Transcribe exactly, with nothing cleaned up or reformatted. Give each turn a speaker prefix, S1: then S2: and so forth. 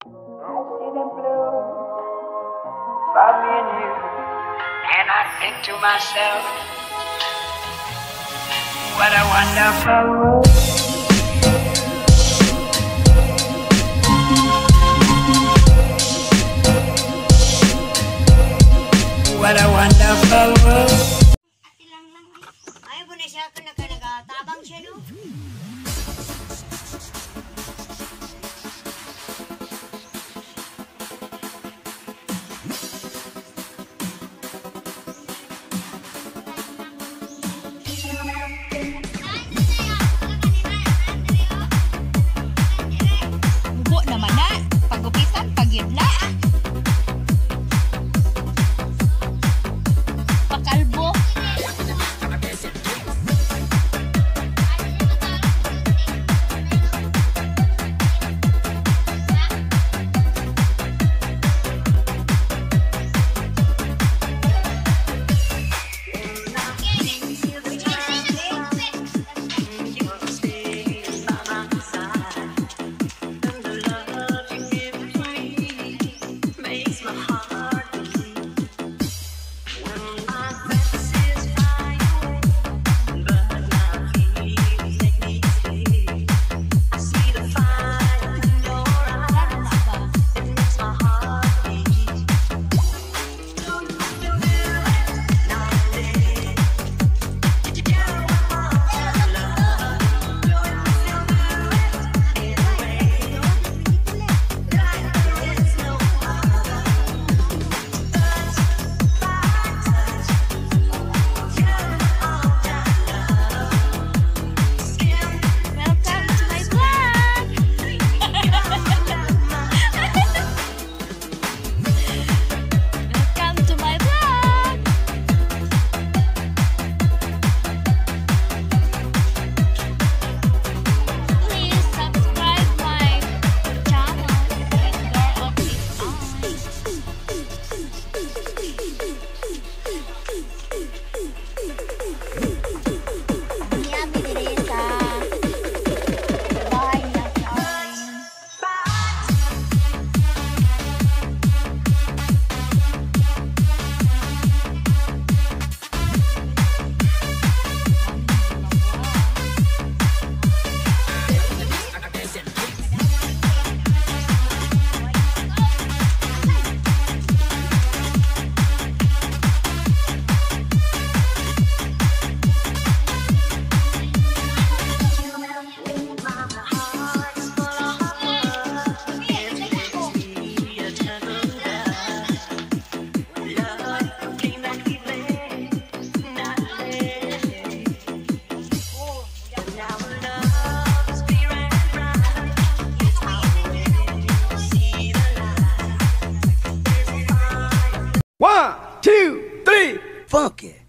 S1: I see them blue for me and you, and I think to myself, what a wonderful world. What a wonderful world.
S2: Ati lang lang. Ay, bu na siya ka nagkatabang siya, no?
S3: Bubo naman na. Pagupitan, pagidla. Pakalbo.
S4: One, two, three, funky.